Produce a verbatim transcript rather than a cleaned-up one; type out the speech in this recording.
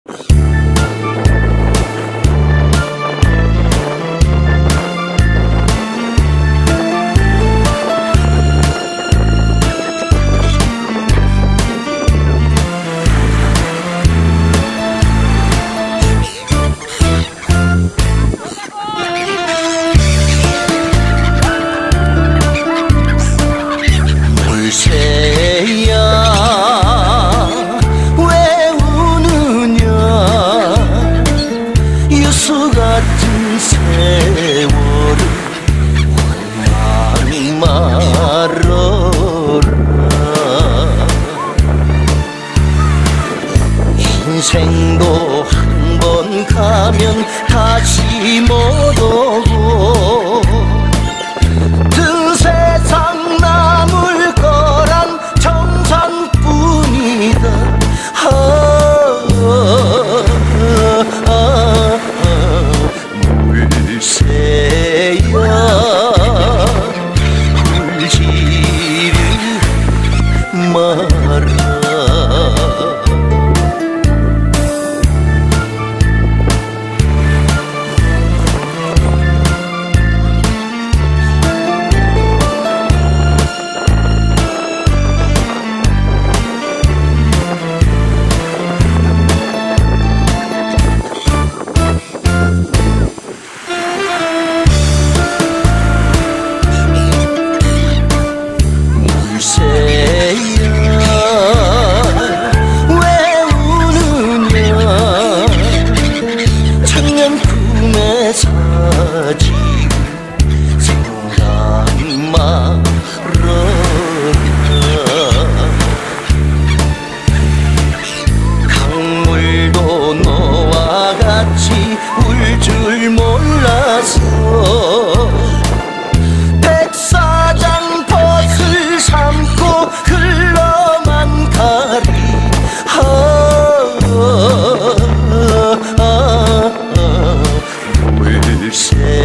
인생도 한 번 가면 다시 못 오고 그 세상 남을 거란 정상뿐이다. 아, 아, 아, 물새야 울지를 마라. 강물도 너와 같이 울 줄 몰라서 백사장 벗을 삼고 흘러만 가리. 아, 아, 아, 아, 물새